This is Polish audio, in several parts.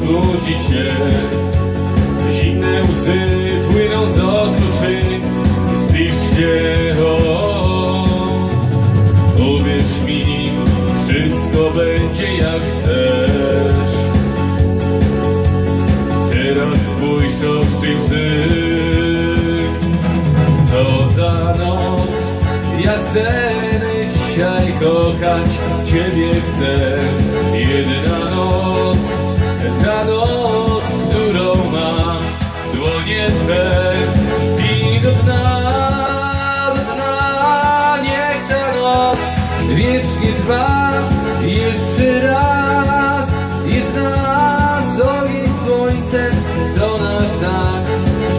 budzi się. Zimne łzy płyną z oczu twych, spisz się, uwierz mi, wszystko będzie jak chcesz. Teraz spójrz oczy łzy. Co za noc, jak sen, dzisiaj kochać Ciebie chcę. Jedna noc, ta noc, którą mam dłonie Twe. I do dna, niech ta noc wiecznie trwa. Jeszcze raz i z nas ogień słońcem, to nasz znak.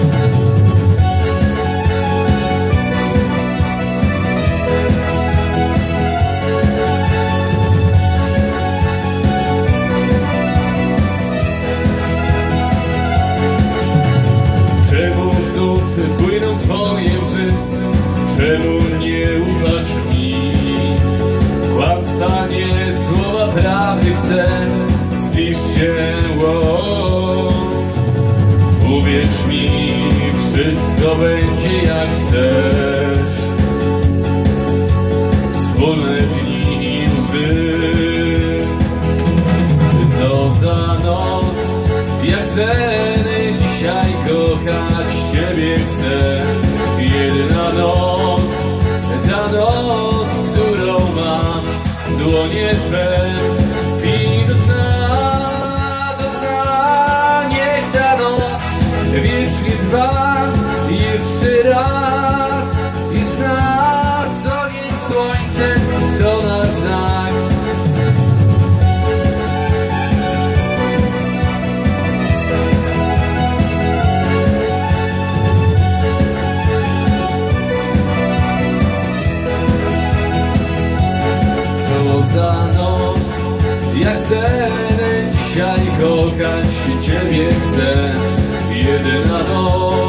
Czemu znów płyną Twoje łzy? Czemu nie ufasz mi? Kłamstwa nie, słowa prawdy chcę. Spisz się, uwierz mi, wszystko będzie jak chcesz. Wspólne dni i łzy. Co za noc, jak sen, dzisiaj kochać Ciebie chcę. Jedna noc, ta noc, którą mam dłonie Twe. I do dna, niech ta noc wiecznie trwa. Jeszcze raz i z nas ogień słońcem, to nasz znak. Za noc, jak sen, dzisiaj kochać Ciebie chcę. Jedna noc.